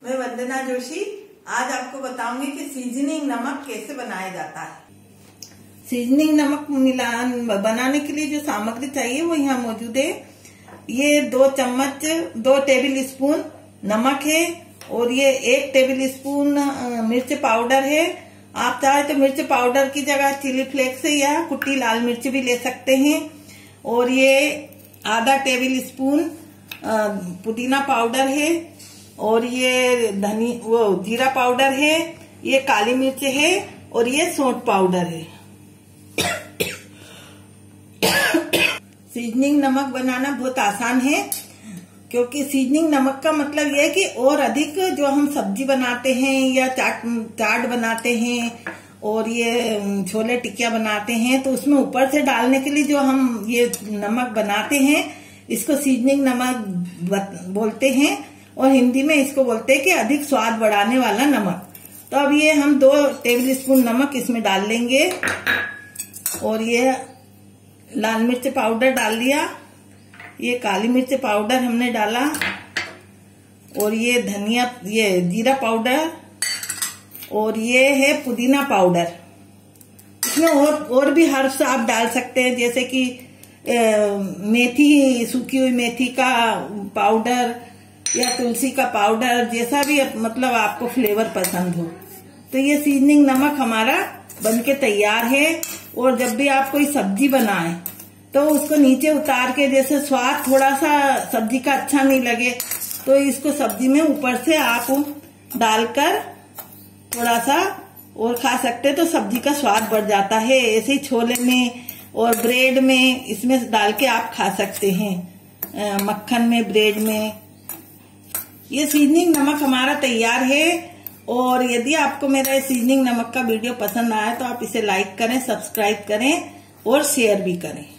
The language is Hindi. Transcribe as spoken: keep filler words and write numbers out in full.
मैं वंदना जोशी आज आपको बताऊंगी कि सीजनिंग नमक कैसे बनाया जाता है। सीजनिंग नमक मिलान बनाने के लिए जो सामग्री चाहिए वो यहाँ मौजूद है। ये दो चम्मच दो टेबल स्पून नमक है और ये एक टेबल स्पून मिर्च पाउडर है। आप चाहे तो मिर्च पाउडर की जगह चिली फ्लेक्स या कुटी लाल मिर्च भी ले सकते हैं। और ये आधा टेबल स्पून पुदीना पाउडर है और ये धनी वो जीरा पाउडर है, ये काली मिर्च है और ये सौंठ पाउडर है। सीजनिंग नमक बनाना बहुत आसान है, क्योंकि सीजनिंग नमक का मतलब ये है कि और अधिक जो हम सब्जी बनाते हैं या चाट चाट बनाते हैं और ये छोले टिकिया बनाते हैं तो उसमें ऊपर से डालने के लिए जो हम ये नमक बनाते हैं इसको सीजनिंग नमक बोलते हैं और हिंदी में इसको बोलते हैं कि अधिक स्वाद बढ़ाने वाला नमक। तो अब ये हम दो टेबल स्पून नमक इसमें डाल लेंगे और ये लाल मिर्च पाउडर डाल दिया, ये काली मिर्च पाउडर हमने डाला और ये धनिया ये जीरा पाउडर और ये है पुदीना पाउडर। इसमें और और भी हर्ब्स आप डाल सकते हैं, जैसे कि ए, मेथी सूखी हुई मेथी का पाउडर या तुलसी का पाउडर, जैसा भी मतलब आपको फ्लेवर पसंद हो। तो ये सीजनिंग नमक हमारा बनके तैयार है। और जब भी आप कोई सब्जी बनाएं तो उसको नीचे उतार के, जैसे स्वाद थोड़ा सा सब्जी का अच्छा नहीं लगे तो इसको सब्जी में ऊपर से आप डालकर थोड़ा सा और खा सकते, तो सब्जी का स्वाद बढ़ जाता है। ऐसे ही छोले में और ब्रेड में इसमें डाल के आप खा सकते हैं, मक्खन में, ब्रेड में। ये सीजनिंग नमक हमारा तैयार है। और यदि आपको मेरा सीजनिंग नमक का वीडियो पसंद आया तो आप इसे लाइक करें, सब्सक्राइब करें और शेयर भी करें।